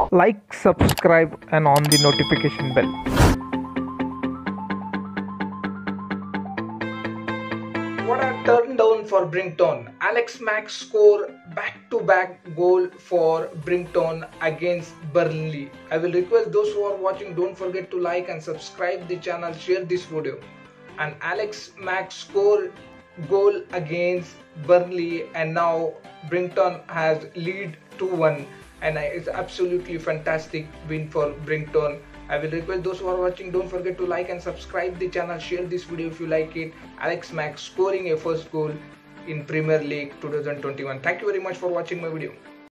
Like, subscribe, and on the notification bell. What a turn down for Brington. Alex Mack score back-to-back goal for Brington against Burnley. I will request those who are watching, don't forget to like and subscribe the channel, share this video. And Alex Mack score goal against Burnley, and now Brington has lead 2-1, and it's absolutely fantastic win for Brington. I will request those who are watching, don't forget to like and subscribe the channel, share this video if you like it. Alex Mack scoring a first goal in Premier League 2021. Thank you very much for watching my video.